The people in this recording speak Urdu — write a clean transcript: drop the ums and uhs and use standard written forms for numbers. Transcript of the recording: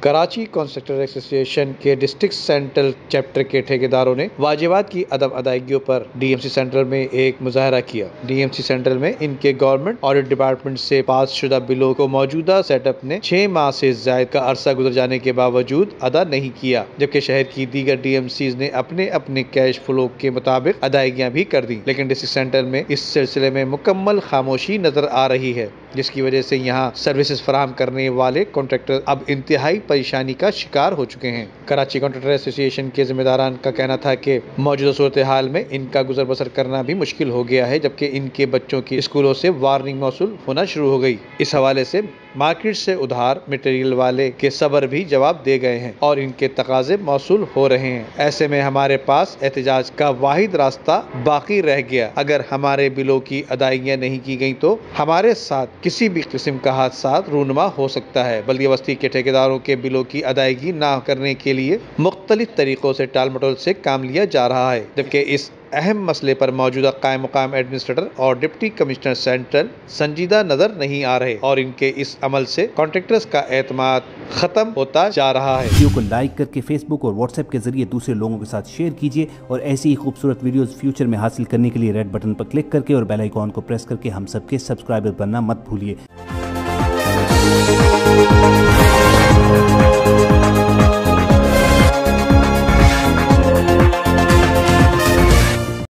کراچی کنسٹرکٹر ایسوسی ایشن کے ڈسٹرکٹ سینٹرل چیپٹر کے ٹھیکیداروں نے واجبات کی عدم ادائیگیوں پر ڈی ایم سی سینٹرل میں ایک مظاہرہ کیا۔ ڈی ایم سی سینٹرل میں ان کے گورنمنٹ آڈٹ ڈپارٹمنٹ سے پاس شدہ بلوں کو موجودہ سیٹ اپ نے 6 ماہ سے زائد کا عرصہ گزر جانے کے باوجود ادا نہیں کیا، جبکہ شہر کی دیگر ڈی ایم سیز نے اپنے کیش فلو کے مطابق ادائیگیاں بھی کر دیں، لیکن ڈسٹرکٹ سینٹرل میں اس سلسلے میں مکمل خاموشی نظر آ رہی ہے، جس کی وجہ سے یہاں سروسز فراہم کرنے والے کنٹریکٹر اب انتہائی پریشانی کا شکار ہو چکے ہیں۔ کراچی کنٹریکٹر ایسوسی ایشن کے ذمہ داران کا کہنا تھا کہ موجودہ صورتحال میں ان کا گزر بسر کرنا بھی مشکل ہو گیا ہے، جبکہ ان کے بچوں کی اسکولوں سے وارننگ موصول ہونا شروع ہو گئی۔ اس حوالے سے مارکیٹ سے ادھار مٹیریل والے کے صبر بھی جواب دے گئے ہیں اور ان کے تقاضے موصول ہو رہے ہیں۔ ایسے میں ہمارے پاس احتجاج کا واحد راستہ باقی رہ گیا۔ اگر ہمارے بلوں کی ادائیگیاں نہیں کی گئیں تو ہمارے ساتھ کسی بھی قسم کا حادثات رونما ہو سکتا ہے۔ بلدیہ بستی کے ٹھیکیداروں کے بلوں کی ادائیگی نہ کرنے کے لیے مختلف طریقوں سے ٹال مٹول سے کام لیا جا رہا ہے، جبکہ اس اہم مسئلے پر موجودہ قائم مقام ایڈمنسٹریٹر اور ڈپٹی کمشنر سینٹرل سنجیدہ نظر نہیں آ رہے اور ان کے اس عمل سے کانٹریکٹرز کا اعتماد ختم ہوتا جا رہا ہے۔ ویڈیو کو لائک کر کے فیس بک اور واٹس ایپ کے ذریعے دوسرے لوگوں کے ساتھ شیئر کیجیے اور ایسی ہی خوبصورت ویڈیوز فیوچر میں حاصل کرنے کے لیے ریڈ بٹن پر کلک کر کے اور بیل آئیکن کو پریس کر کے ہم سب کے سبسکرائبر بننا مت بھولیے۔